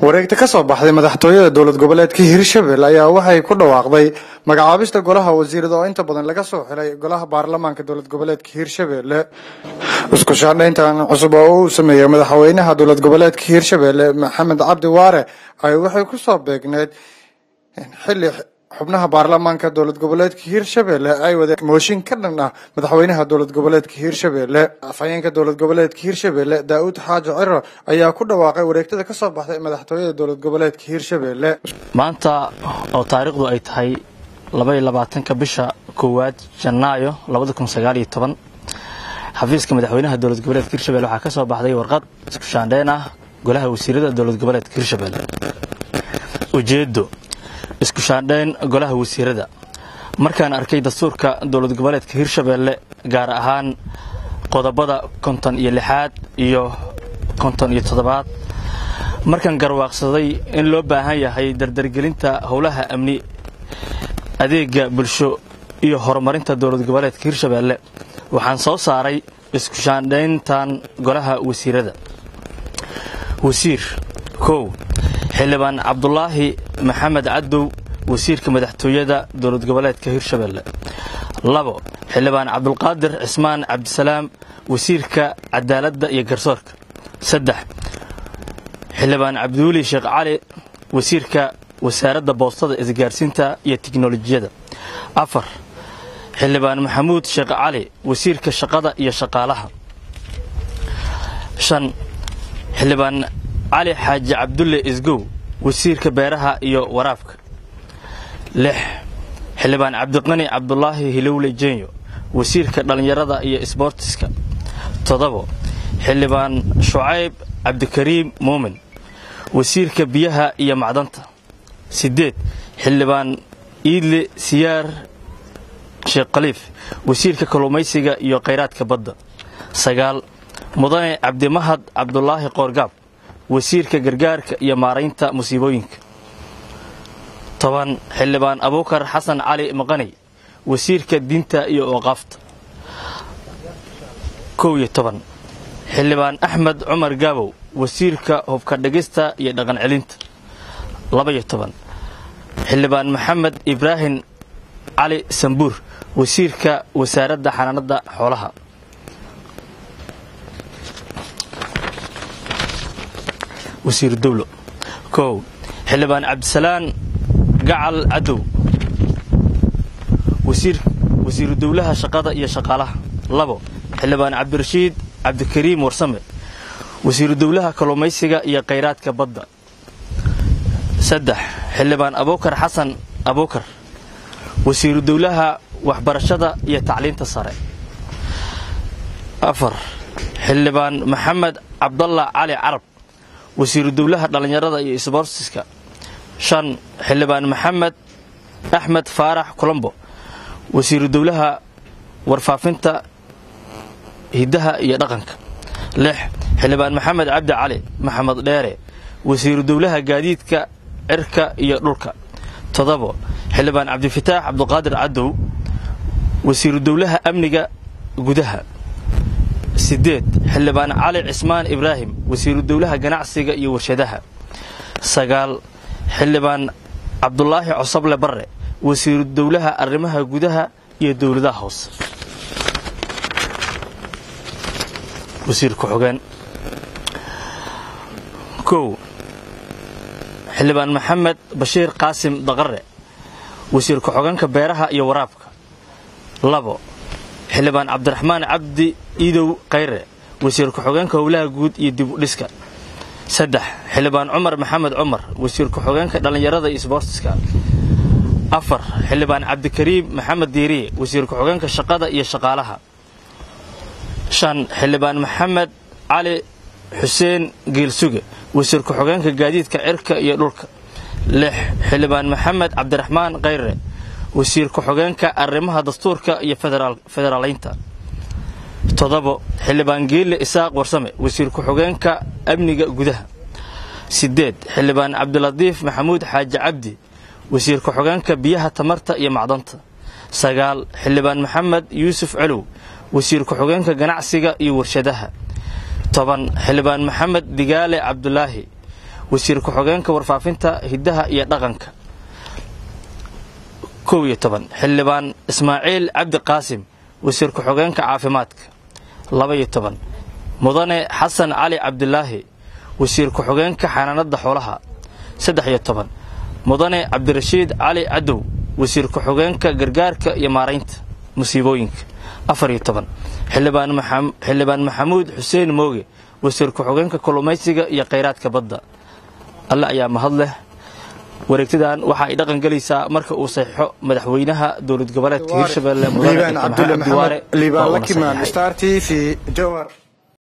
wareegta ka soo baxday madaxtooyada dowlad goboleedka Hirshabelle ayaa waxay ku dhawaaqday magacaabista golaha wasiirada oo inta badan laga soo xilay golaha baarlamaanka dowlad goboleedka Hirshabelle isku shaandhayntan cusub oo uu sameeyay madaxweynaha dowlad goboleedka Hirshabelle Maxamed Cabdi Waare ay waxay ku soo beegneed xilli xubnaha baarlamaanka dowlad goboleedka Hirshabelle ay wada mooshin ka dhan ah madaxweynaha dowlad goboleedka Hirshabelle afhayeenka dowlad goboleedka Hirshabelle Daawud Xaaji Ciro ayaa ku dhawaaqay wareegtada ka soo baxday madaxtooyada dowlad goboleedka Hirshabelle maanta oo taariikhdu ay tahay 22 bisha koowaad Janaayo 2019 xafiiska madaxweynaha dowlad goboleedka Hirshabelle waxa ka soo baxday warqad isku shaandhayn ah golaha wasiirada dowlad goboleedka Hirshabelle ujeedo isku shaandhayn golaha wasiirada markaan arkay dastuurka dowlad goboleedka Hirshabelle gaar ahaan qodobada 56 iyo 57 markaan garwaaqsaday in loo baahan yahay dardargelinta howlaha amni adeega bulsho iyo horumarinta dowlad goboleedka Hirshabelle waxaan soo saaray isku shaandhayntan golaha wasiirada wasiir kow xildhibaan Cabdullaahi Maxamed Cadow wasiirka madaxtooyada dowlad goboleedka Hirshabelle labo xildhibaan Cabdulqaadir Cismaan Cabdisalaam wasiirka cadaaladda iyo garsoorka saddex xildhibaan Cabduuli Sheekh Cali wasiirka wasaaradda boostada isgaarsiinta iyo tiknoolajiyada afar xildhibaan Maxamuud Sheekh Cali wasiirka shaqada iyo shaqaalaha shan xildhibaan علي حاج عبد الله إزجو وزير كبيرها إيو ورافك لح حلبان عبد الغني عبد الله هلولي جينيو وزير كدلنيرada إيو إسبورتسكا تضبو حلبان شعيب عبد الكريم مؤمن وزير كبيها إيو معدنتا سديد حلبان إيدلي سيار شيخ قليف وزير ككلوميسيغا إيو قيرات كبدا سقال مدني عبد مهد عبد الله قورقاب wasiirka gargaarka iyo maareynta musiibooyinka toban xildhibaan Abuukar Xasan Cali Maqani wasiirka diinta iyo awqaafta 11 xildhibaan Axmed Cumar Gaabow wasiirka hubka dhagista iyo dhaqan celinta 12 xildhibaan Maxamed Ibrahim Cali Sambuur wasiirka wasaaradda xanaanada xoolaha وزير الدولة كو حلبان عبد السلام قعل عدو وزير الدولة شقادة يا شقالها لبو حلبان عبد الرشيد عبد الكريم ورسمه وزير الدولة كلوميسيغا يا قيرات كبدا سدح حلبان أبوكر حسن أبوكر وزير الدولة وحبرشدة يا تعليم تصارع أفر حلبان محمد عبد الله علي عرب وزير الدولة دلنيرada iyo isboortiska shan xildhibaan Maxamed Axmed Faarax Colombo wasiir dawlaha warfaafinta hidaha iyo dhaqanka lix xildhibaan Maxamed Cabdi Cali Maxamed Dheere wasiir dawlaha gaadiidka cirka iyo dhulka todobo xildhibaan Cabdi Fataax Cabduqaadir Cadow wasiir dawlaha amniga gudaha سديد حلبان علي عثمان إبراهيم وزير الدولة جناعسية يورشدها سجال حلبان عبد الله عصبل برة وزير الدولة الرمها جودها يدور ذا هوس وزير كحجان كو حلبان محمد بشير قاسم ضغرة وزير كحجان كبيرها يورابك لبو حلبان عبد الرحمن عبدي إيدو قيره وزير كحجان كولاها جود يدب لسكا سدح حلبان عمر محمد عمر وزير كحجان كدلنيرada إسبورتسكا أفر حلبان عبد الكريم محمد ديري وزير كحجان كشقادة iyo shaqaalaha شان حلبان محمد علي حسين جيلسوجي وزير كحجان كجديد كعركة iyo dhulka لح حلبان محمد عبد الرحمن قيره وزير كحجان كأرمها دستورك iyo فدرالينتا تضبط حلبان جيل إساق ورسمه وزير كحجان كأمنية جودها سديد حلبان عبد اللطيف محمود حاج عبدي وزير كحجان كبيها تمرت يا معدنت سجال حلبان محمد يوسف علو وزير كحجان كجناعسية يورشدها طبعا حلبان محمد دجال عبد الله wasiir ku-xigeenka warfaafinta hiddaha iyo dhaqanka 11 xildhibaan Ismaaciil Cabdi Qaasim wasiir ku-xigeenka caafimaadka 12 mudane Xasan Cali Cabdulaahi wasiir ku-xigeenka xanaanada xoolaha 13 mudane Cabdirashiid Cali Cadow wasiir ku-xigeenka gargaarka iyo maareynta musiibooyinka 14 xildhibaan Maxamuud Xuseen Mooge wasiir ku-xigeenka kalluumaysiga iyo kheyraadka badda alla ayaa mahad leh wareegtadan waxa ay dhaqan galaysaa marka uu saxiixo madaxweynaha dowlad goboleedka Hirshabelle Liibaan Cabdulle Maxamed Liibaan Lakimaan Star TV Jowhar